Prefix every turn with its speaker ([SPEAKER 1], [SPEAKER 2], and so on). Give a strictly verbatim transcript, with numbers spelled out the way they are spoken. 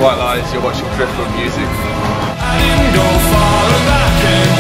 [SPEAKER 1] White Lies, you're watching Peripheral Music.
[SPEAKER 2] I didn't go far back and